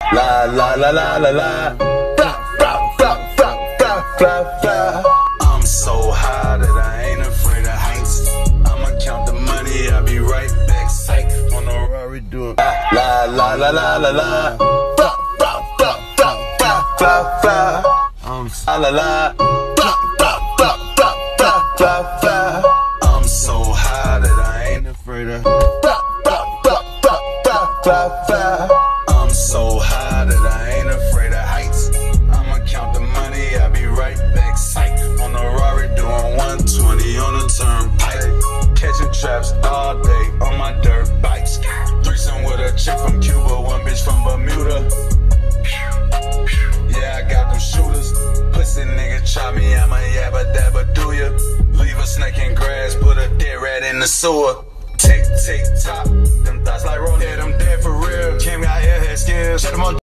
La la la la la la. Blah blah blah blah blah blah blah. I'm so high that I ain't afraid of heights. I'ma count the money, I'll be right back. Psych on the Rari doing la la la la la la. Blah blah blah blah blah blah blah. I'm so la la. Blah blah blah blah blah blah blah. I'm so high that I ain't afraid of blah blah blah blah blah blah blah. I'm so high that I ain't afraid of heights. I'ma count the money, I'll be right back. Psych on the Rari doing 120 on the turnpike. Catching traps all day on my dirt bikes. Threesome with a chick from Cuba, one bitch from Bermuda. Yeah, I got them shooters. Pussy nigga try me, I'm a yabba dabba do ya. Leave a snake in grass, put a dead rat in the sewer. Tick, tick, tock, them thoughts like roll, yeah, them dead for real. Kim got airhead skills, shut them on.